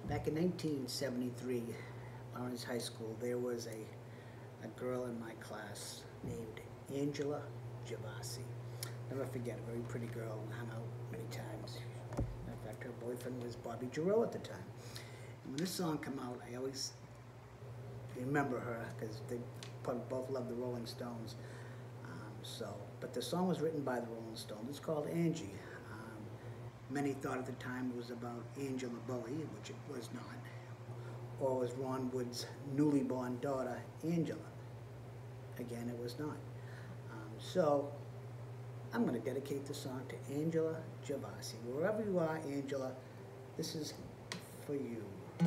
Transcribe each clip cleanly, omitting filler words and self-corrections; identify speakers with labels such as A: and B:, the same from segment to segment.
A: Back in 1973, Lawrence High School, there was a girl in my class named Angela Javasi. Never forget, a very pretty girl, hung out many times. In fact, her boyfriend was Bobby Giroux at the time. And when this song came out, I always remember her because they both loved the Rolling Stones. But the song was written by the Rolling Stones. It's called Angie. Many thought at the time it was about Angela Bowie, which it was not, or was Ron Wood's newly born daughter, Angela. Again, it was not. So I'm going to dedicate the song to Angela Javasi. Wherever you are, Angela, this is for you.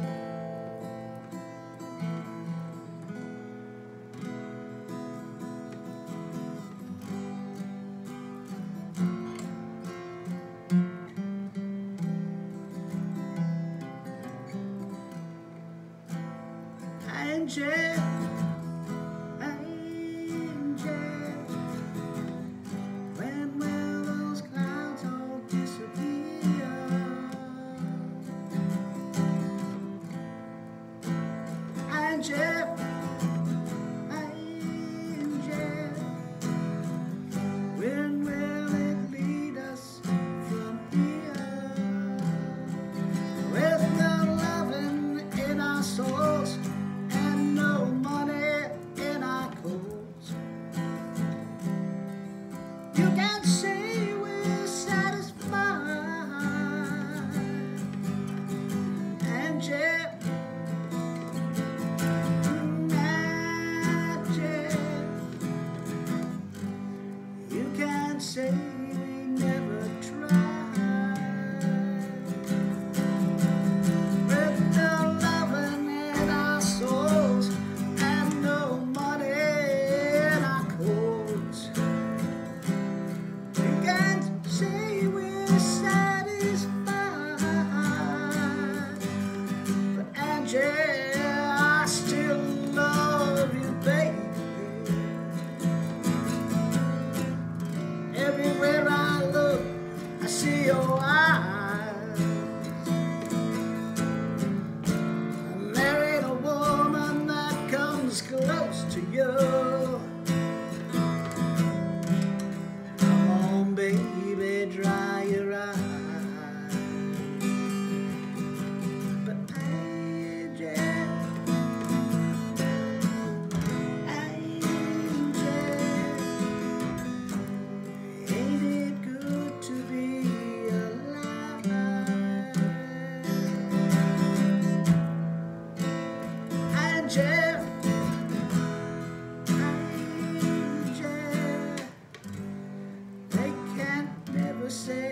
A: Angel, angel, when will those clouds all disappear? Angel, angel, when will it lead us from here? With no loving in our souls, no money in our coats. You can't say we're satisfied. Angel, magic. You can't say we never tried. With no loving in our souls, I still love you, baby. Everywhere I look, I see your eyes. There ain't a woman that comes close to you. Come on, baby, dry your eyes. Angel, angel, they can't never say